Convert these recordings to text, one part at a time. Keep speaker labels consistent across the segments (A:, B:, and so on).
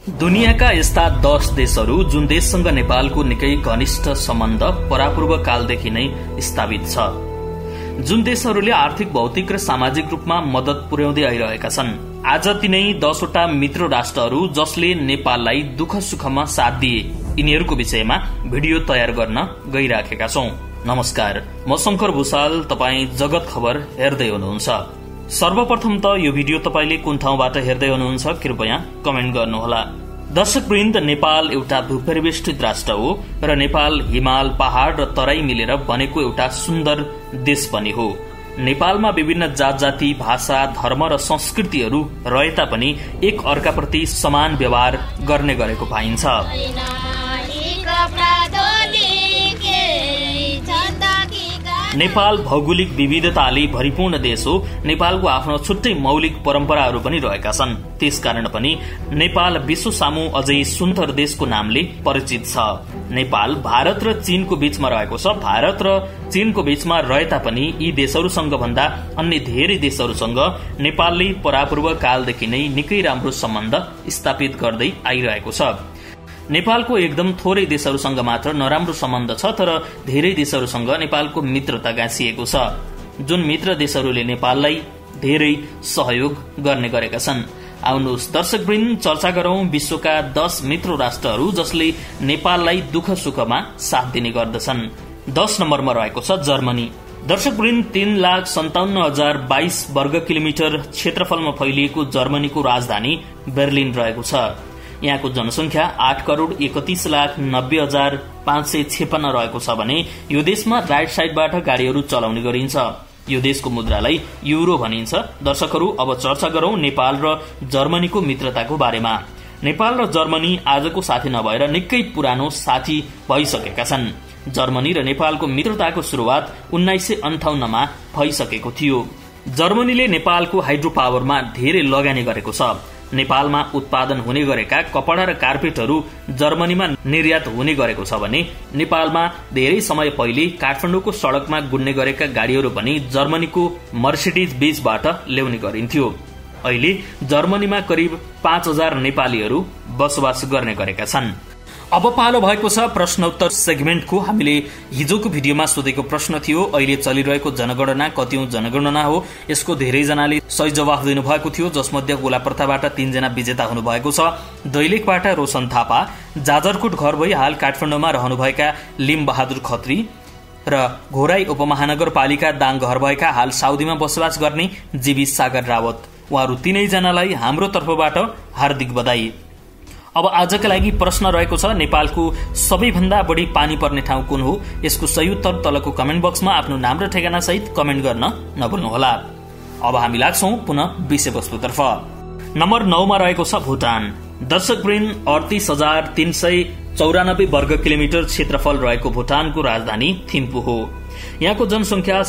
A: दुनियाँका यस्ता 10 देशहरू जुन देशसँग नेपालको निकै घनिष्ठ सम्बन्ध परापूर्व कालदेखि नै स्थापित छ, जुन देशहरूले आर्थिक, भौतिक र सामाजिक रूपमा मद्दत पुर्याउँदै आइरहेका छन्। आज तिनै 10 वटा मित्र राष्ट्रहरू जसले नेपाललाई दुःख सुखमा साथ दिए, यिनीहरूको विषयमा भिडियो तयार गर्न गइराखेका छौं। नमस्कार, म शंकर भूषाल, तपाई जगत खबर हेर्दै हुनुहुन्छ। सर्वप्रथम त यो भिडियो तपाईले कुन ठाउँबाट हेर्दै हुनुहुन्छ कृपया कमेन्ट गर्नुहोला। दर्शकवृन्द, नेपाल एउटा भूपरिवेष्टित राष्ट्र हो र नेपाल हिमाल, पहाड़ र तराई मिलेर बनेको एउटा सुन्दर देश पनि हो। नेपालमा विभिन्न जात जाति, भाषा, धर्म र संस्कृतिहरू रहे तापनि एक अर्काप्रति समान व्यवहार गर्ने गरेको पाइन्छ। नेपाल भौगोलिक विविधताले भरिपूर्ण देश हो। नेपालको आफ्नो छुट्टै मौलिक परम्पराहरू पनि रहेका छन्। त्यसकारण पनि नेपाल विश्व सामु अझै सुन्दर देशको नामले परिचित छ। नेपाल भारत र चीनको बीचमा रहेको छ। भारत र चीनको बीचमा रहे तापनि यी देशहरूसँग भन्दा अन्य धेरै देशहरूसँग नेपालले परापूर्व कालदेखि नै निकै राम्रो सम्बन्ध स्थापित गर्दै आइरहेको छ। नेपालको एकदम थोरै देशहरूसँग मात्र नराम्रो सम्बन्ध छ, तर धेरै देशहरूसँग नेपालको मित्रता गाँसिएको छ, जुन मित्र देशहरूले नेपाललाई धेरै सहयोग गर्ने गरेका छन्। आउनुहोस् दर्शकवृन्द, चर्चा गरौं विश्वका 10 मित्र राष्ट्रहरू जसले नेपाललाई दुःख सुखमा साथ दिने गर्दछन्। 10 नम्बरमा रहेको छ जर्मनी। दर्शकवृन्द, 3,57,022 वर्ग किलोमिटर क्षेत्रफलमा फैलिएको जर्मनीको राजधानी बर्लिन रहेको छ। यहाँको जनसंख्या 8,31,90,556 रहेको छ भने यो देशमा राइट साइडबाट गाड़ीहरू चलाउने गरिन्छ। यो देशको मुद्रालाई युरो भनिन्छ। दर्शकहरू, अब चर्चा गरौं नेपाल र जर्मनीको मित्रताको बारेमा। नेपाल र जर्मनी आजको साथी नभएर निकै पुरानो साथी भइसकेका छन्। जर्मनी र नेपालको मित्रताको शुरूआत 1958मा भइसकेको थियो। जर्मनीले नेपालको हाइड्रो पावरमा धेरै लगानी गरेको छ। नेपालमा उत्पादन हुने गरेका कपड़ा र कार्पेटहरू जर्मनीमा निर्यात हुने गरेको छ भने नेपालमा धेरै समय पहिले काठमाडौँको सड़कमा गुड्ने गरेका गाड़ीहरू पनि जर्मनीको मर्सिडीज बेन्जबाट ल्याउने गरिन्थ्यो। अहिले जर्मनीमा करिब 5,000 नेपालीहरू बसोबास गर्ने गरेका छन्। अब पालो भएको छ प्रश्नोत्तर सेगमेन्टको। हामीले हिजोको भिडियोमा सोधेको प्रश्न थियो, अहिले चलिरहेको जनगणना कतिौं जनगणना हो? यसको धेरैजनाले सही जवाफ दिनुभएको थियो, जसमध्ये गोलाप्रथाबाट 3 जना विजेता हुनुभएको छ। दैलेखबाट रोशन थापा, जाजरकोट घर भई हाल काठमाडौँमा रहनुभएका लिम बहादुर खत्री र घोराई उपमहानगरपालिका दाङ घर भएका हाल साउदीमा बसोबास गर्ने जीवी सागर रावत। उहाँहरू तीनैजनालाई हाम्रो तर्फबाट हार्दिक बधाई। अब आजका लागि प्रश्न रहेको छ, नेपालको सबैभन्दा बढी पानी पर्ने ठाउँ कुन हो? यसको सही उत्तर तलको कमेन्ट बक्समा आफ्नो नाम र ठेगाना सहित कमेन्ट गर्न नभुल्नुहोला। अब हामी लाग्छौं पुनः विषयवस्तुतर्फ। नम्बर 9 मा रहेको छ भुटान। दर्शकवृन्द, 38,394 वर्ग किलोमिटर क्षेत्रफल रहेको भुटानको राजधानी थिम्पू हो। यहाँको जनसंख्या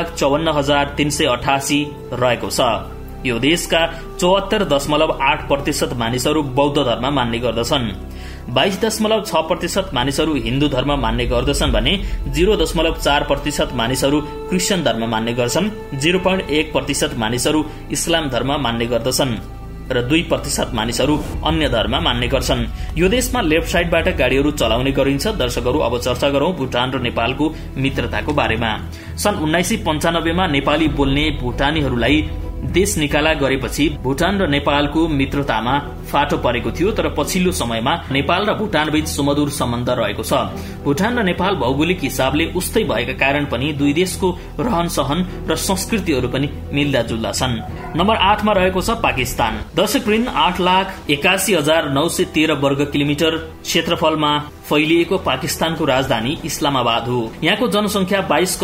A: 7,54,388 रहेको छ। यो देशका 74.8% मानिसहरू बौद्ध धर्म मान्ने गर्दछन्। 22.6% मानिसहरू हिन्दू धर्म मान्ने गर्दछन् भने 0.4% मानिसहरू क्रिश्चियन धर्म मान्ने गर्छन्। 0.1% मानिसहरू इस्लाम धर्म मान्ने गर्दछन् र 2% मानिसहरू अन्य धर्म मान्ने गर्छन्। यो देशमा लेफ्ट साइडबाट गाड़ीहरू चलाउने गरिन्छ। दर्शकहरू, अब चर्चा गरौं भुटान र नेपालको मित्रताको बारेमा। सन् 1995 मा नेपाली बोल्ने भुटानीहरूलाई देश निकाला गरेपछि भुटान र नेपालको मित्रतामा फाटो परेको थियो, तर पछिल्लो समयमा नेपाल र भुटान बीच सुमधुर सम्बन्ध रहेको छ। भुटान र नेपाल भौगोलिक हिसाबले उस्तै भएका कारण पनि दुई देशको रहन सहन र संस्कृतिहरू पनि मिल्दा जुल्दा छन्। नम्बर 8 मा रहेको छ पाकिस्तान। दर्शकवृन्द, 8,81,913 वर्ग किलोमिटर क्षेत्रफलमा फैलिएको पाकिस्तानको राजधानी इस्लामाबाद हो। यहाँको जनसंख्या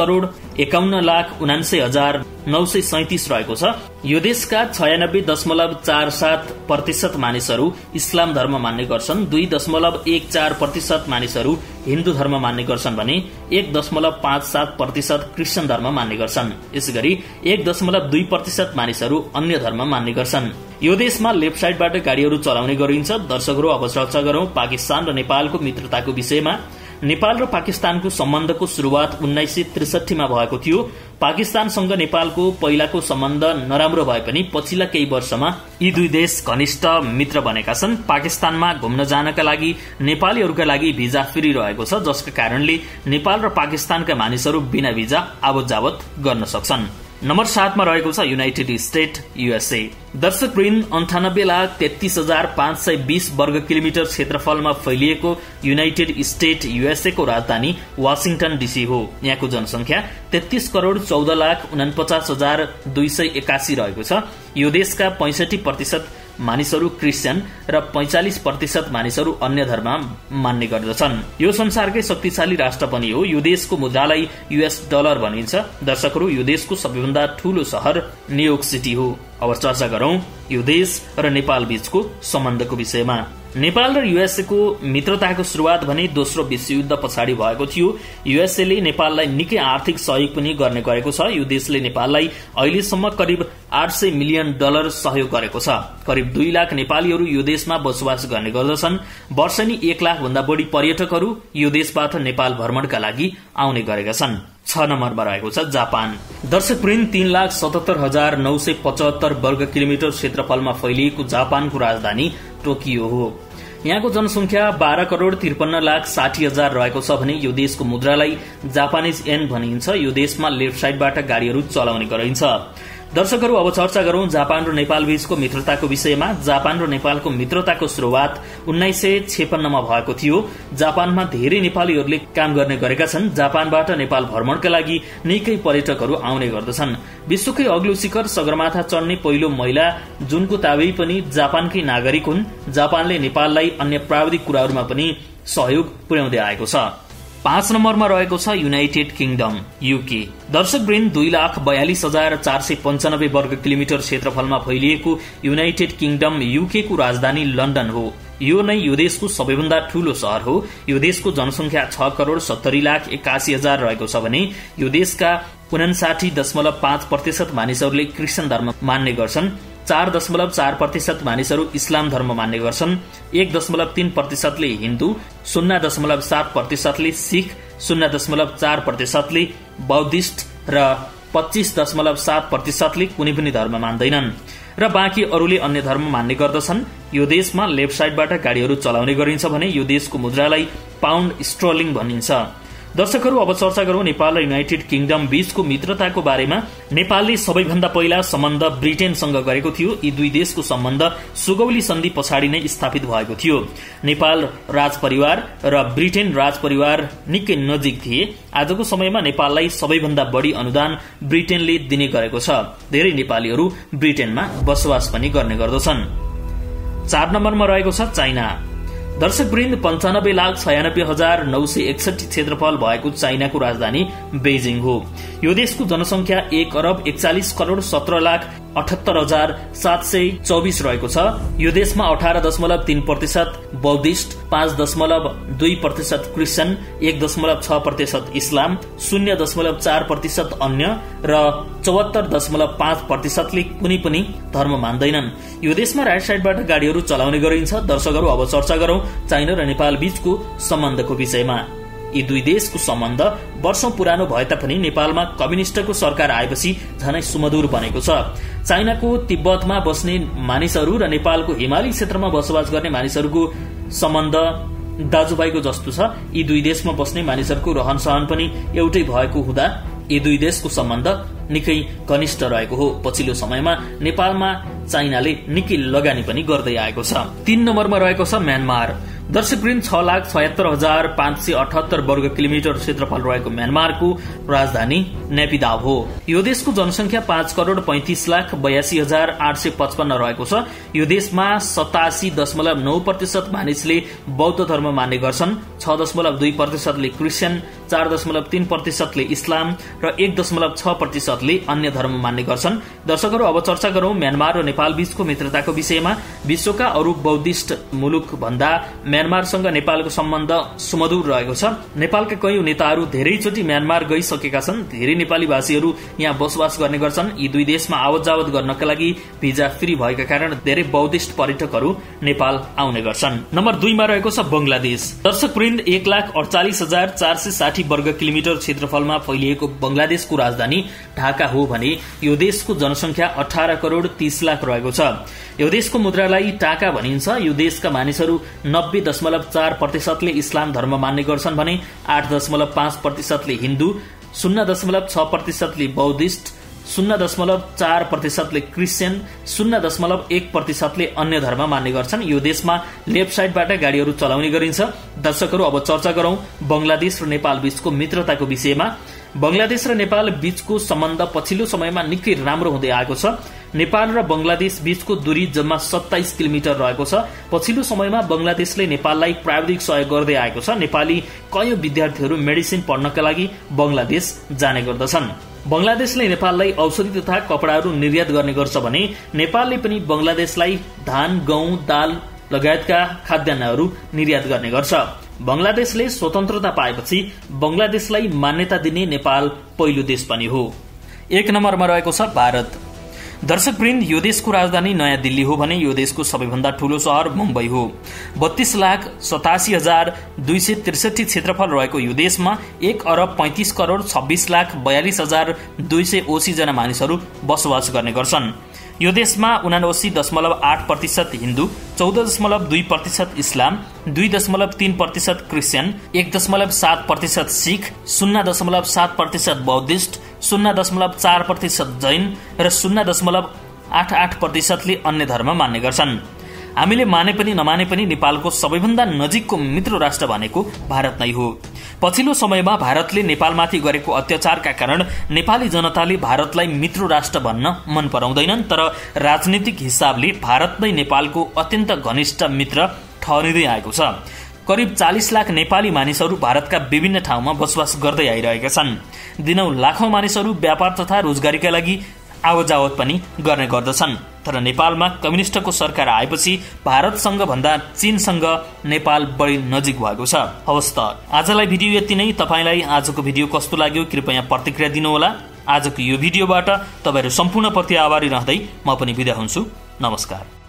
A: 22,51,79,937 रहेको छ। यो देशका 96.47% मानिसहरू इस्लाम धर्म मान्ने गर्छन्। 2.14% मानिसहरू हिन्दू धर्म मान्ने गर्छन् भने 1.57% क्रिश्चियन धर्म मान्ने गर्छन्। यसगरी 1.2% मानिसहरू अन्य धर्म मान्ने गर्छन्। यो देशमा लेफ्ट साइडबाट गाड़ीहरू चलाउने गरिन्छ। दर्शकहरू, अब चर्चा गरौं पाकिस्तान र नेपालको मित्रताको विषयमा। नेपाल र पाकिस्तानको सम्बन्धको शुरूआत 1963 मा भएको थियो। पाकिस्तानसँग नेपालको पहिलाको सम्बन्ध नराम्रो भए पनि पछिल्ला केही वर्षमा यी दुई देश घनिष्ठ मित्र बनेका छन्। पाकिस्तानमा घुम्न जानका लागि नेपालीहरूका लागि भिजा फ्री रहेको छ, जसका कारणले नेपाल र पाकिस्तानका मानिसहरू बिना भिजा आवत जावत गर्न सक्छन्। नम्बर 7 मा रहेको छ युनाइटेड स्टेट युएसए। दर्शकवृन्द 98,33,520 वर्ग किलोमिटर क्षेत्रफलमा फैलिएको युनाइटेड स्टेट युएसए को राजधानी वाशिंगटन डीसी हो। यहाँको जनसंख्या 33,14,49,281 रहेको छ। यो देशका 65% मानिसहरू क्रिस्चियन र 45% मानिसहरू अन्य धर्म मान्ने गर्दछन्। यो संसारकै शक्तिशाली राष्ट्र पनि हो। यो देशको मुद्रालाई US डलर भनिन्छ। दर्शकहरू, यो देशको सबैभन्दा ठूलो शहर न्यूयोर्क सिटी हो। अब चर्चा गरौं यो देश र नेपाल बीचको सम्बन्धको विषयमा। नेपाल र युएसए को मित्रताको शुरूआत भने दोस्रो विश्वयुद्ध पछाडि भएको थियो। युएसए ले नेपाललाई निकै आर्थिक सहयोग पनि गर्ने गरेको छ। यो देशले नेपाललाई अहिलेसम्म करिब $800 मिलियन सहयोग गरेको छ। करिब 2 लाख नेपालीहरू यो देशमा बसोबास गर्ने गर्दछन्। वर्षेनी 1 लाख भन्दा बढी पर्यटकहरू यो देशबाट नेपाल भ्रमणका लागि आउने गरेका छन्। 6 नम्बरमा रहेको छ जापान। दर्शकवृन्द 3,77,975 वर्ग किलोमिटर क्षेत्रफलमा फैलिएको जापानको राजधानी टोकियो हो। यहाँको जनसंख्या 12,53,60,000 रहेको छ भने यो देशको मुद्रालाई जापानिज येन भनिन्छ। यो देशमा लेफ्ट साइडबाट गाड़ीहरू चलाउने गरिन्छ। दर्शकहरू, अब चर्चा गरौं जापान र नेपाल बीचको मित्रताको विषयमा। जापान र नेपालको मित्रताको शुरूआत 1956 मा भएको थियो। जापानमा धेरै नेपालीहरूले काम गर्ने गरेका छन्। जापानबाट नेपाल भ्रमणका लागि निकै पर्यटकहरू आउने गर्दछन्। विश्वकै अग्लो शिखर सगरमाथा चढ्ने पहिलो महिला जुनको ताबेई पनि जापानकै नागरिक हुन्। जापानले नेपाललाई अन्य प्राविधिक कुराहरूमा पनि सहयोग पुर्याउँदै आएको छ। 5 नम्बरमा रहेको छ युनाइटेड किङडम युके। दर्शकवृन्द 2,42,495 वर्ग किलोमिटर क्षेत्रफलमा फैलिएको युनाइटेड किङडम युके को राजधानी लन्डन हो। यो नै यो देशको सबैभन्दा ठूलो शहर हो। यो देशको जनसंख्या 6,70,81,000 रहेको छ भने यो देशका 59.5% मानिसहरूले क्रिस्चियन धर्म मान्ने गर्छन्। 4.4% मानिसहरू इस्लाम धर्म मान्ने गर्छन्। 1.3% ले हिन्दू, 0.7% ले सिख, 0.4% ले बौद्धिस्ट र 25.7% ले कुनै पनि धर्म मान्दैनन् र बाँकी अरूले अन्य धर्म मान्ने गर्दछन्। यो देशमा लेफ्ट साइडबाट गाड़ीहरू चलाउने गरिन्छ भने यो देशको मुद्रालाई पाउन्ड स्टर्लिङ भनिन्छ। दर्शकहरू, अब चर्चा गरौं नेपाल र युनाइटेड किङडम बीचको मित्रताको बारेमा। नेपालले सबैभन्दा पहिला सम्बन्ध ब्रिटेनसँग गरेको थियो। यी दुई देशको सम्बन्ध सुगौली सन्धि पछाडि नै स्थापित भएको थियो। नेपाल राजपरिवार र ब्रिटेन राजपरिवार निकै नजिक थिए। आजको समयमा नेपाललाई सबैभन्दा बढी अनुदान ब्रिटेनले दिने गरेको छ। धेरै नेपालीहरू ब्रिटेनमा बसोबास पनि गर्ने गर्दछन्। 4 नम्बरमा रहेको छ चाइना। दर्शकवृन्द 95,96,961 क्षेत्रफल भएको चाइनाको राजधानी बेजिङ हो। यो देशको जनसंख्या 1,41,78,724 रहेको छ। यो देशमा 18.3% बौद्धिस्ट, 5.2% क्रिस्चियन, 1.6% इस्लाम, 0.4% अन्य र 74.5% ले कुनै पनि धर्म मान्दैनन्। यो देशमा राइट साइडबाट गाड़ीहरू चलाउने गरिन्छ। दर्शकहरू, अब चर्चा गरौं चाइना र नेपाल बीचको सम्बन्धको विषयमा। यी दुई देशको सम्बन्ध वर्षौं पुरानो भए तापनि नेपालमा कम्युनिष्टको सरकार आएपछि झनै सुमधुर बनेको छ। चाइनाको तिब्बतमा बस्ने मानिसहरू र नेपालको हिमाली क्षेत्रमा बसोबास गर्ने मानिसहरूको सम्बन्ध दाजुभाइको जस्तो छ। यी दुई देशमा बस्ने मानिसहरूको रहन सहन पनि एउटै भएको हुँदा यी दुई देशको सम्बन्ध निकै घनिष्ठ रहेको हो। पछिल्लो समयमा नेपालमा चाइनाले निकै लगानी पनि गर्दै आएको छ। 3 नम्बरमा रहेको छ म्यानमार। दर्शकवृन्द 6,76,578 वर्ग किलोमिटर क्षेत्रफल रहेको म्यानमारको राजधानी नेपिदाव हो। यो देशको जनसंख्या 5,35,82,855 रहेको छ। यो देशमा 87.9% मानिसले बौद्ध धर्म मान्ने गर्छन्। 6.2% ले क्रिस्चियन, 4.3%ले इस्लाम र 1.6%ले अन्य धर्म मान्ने गर्छन्। दर्शकहरू, अब चर्चा गरौं म्यानमार र नेपाल बीचको मित्रताको विषयमा। विश्वका अरू बौद्धिस्ट मुलुक भन्दा म्यानमारसँग नेपालको सम्बन्ध सुमधुर रहेको छ। नेपालका कयौं नेताहरू धेरैचोटि म्यानमार गइसकेका छन्। धेरै नेपाली भाषीहरू यहाँ बसोबास गर्ने गर्छन्। यी दुई देशमा आवत जावत गर्नका लागि भिजा फ्री भएका कारण धेरै बौद्धिस्ट पर्यटकहरू नेपाल आउने गर्छन्। नम्बर 2 मा रहेको छ बंगलादेश। दर्शकवृन्द, 1,48,460 वर्ग किलोमिटर क्षेत्रफलमा फैलिएको बंगलादेशको राजधानी ढाका हो भने यो देशको जनसंख्या 18,30,00,000 रहेको छ। यो देशको मुद्रालाई टाका भनिन्छ। यो देशका मानिसहरू 90.4%ले इस्लाम धर्म मान्ने गर्छन् भने 8.5%ले हिन्दू, 0.6%ले बौद्धिस्ट, 0.4%ले क्रिश्चियन, 0.1%ले अन्य धर्म मान्ने गर्छन्। यो देशमा लेफ्ट साइडबाट गाड़ीहरू चलाउने गरिन्छ। दर्शकहरू, अब चर्चा गरौं बंगलादेश र नेपाल बीचको मित्रताको विषयमा। बंगलादेश र नेपाल बीचको सम्बन्ध पछिल्लो समयमा निकै राम्रो हुँदै आएको छ। नेपाल र बंगलादेश बीचको दूरी जम्मा 27 किलोमिटर रहेको छ। पछिल्लो समयमा बंगलादेशले नेपाललाई प्राविधिक सहयोग गर्दै आएको छ। नेपाली कयौं विद्यार्थीहरू मेडिसिन पढ्नका लागि बंगलादेश जाने गर्दछन्। बंगलादेशले नेपाललाई औषधि तथा कपडाहरू निर्यात गर्ने गर्छ भने नेपालले पनि बंगलादेशलाई धान, गहुँ, दाल लगायतका खाद्यान्नहरू निर्यात गर्ने गर्छ। बंगलादेशले स्वतन्त्रता पाएपछि बंगलादेशलाई मान्यता दिने नेपाल पहिलो देश पनि हो। 1 नम्बरमा रहेको छ भारत। दर्शकवृन्द, यो देशको राजधानी नयाँ दिल्ली हो भने यो देशको सबैभन्दा ठूलो शहर मुम्बई हो। 32,87,263 क्षेत्रफल रहेको यो देशमा 1,35,26,42,280 जना मानिसहरू बसोबास गर्ने गर्छन्। यो देशमा 79.8% हिन्दू, 14.2% इस्लाम, 2.3% क्रिश्चियन, 1.7% सिख, 0.7% बौद्धिस्ट, 0.4% जैन र 0.88%ले अन्य धर्म मान्ने गर्छन्। हामीले माने पनि नमाने पनि नेपालको सबैभन्दा नजिकको मित्र राष्ट्र भनेको भारत नै हो। पछिल्लो समयमा भारतले नेपालमाथि गरेको अत्याचारका कारण नेपाली जनताले भारतलाई मित्र राष्ट्र भन्न मन पराउँदैनन्। तर राजनीतिक हिसाबले भारत नै नेपालको अत्यन्त घनिष्ठ मित्र ठहरिँदै आएको छ। करिब 40 लाख नेपाली मानिसहरू भारतका विभिन्न ठाउँमा बसोबास गर्दै आइरहेका छन्। दिनौं लाखौं मानिसहरू व्यापार तथा रोजगारीका लागि आवत जावत पनि गर्ने गर्दछन्। तर नेपालमा कम्युनिस्टको सरकार आएपछि भारतसँग भन्दा चीनसँग नेपाल बढी नजिक भएको छ। हवस् त, आजलाई भिडियो यति नै। तपाईलाई आजको भिडियो कस्तो लाग्यो कृपया प्रतिक्रिया दिनुहोला। आजको यो भिडियोबाट तपाईहरु सम्पूर्ण प्रति आभारी रहँदै म पनि बिदा हुन्छु। नमस्कार।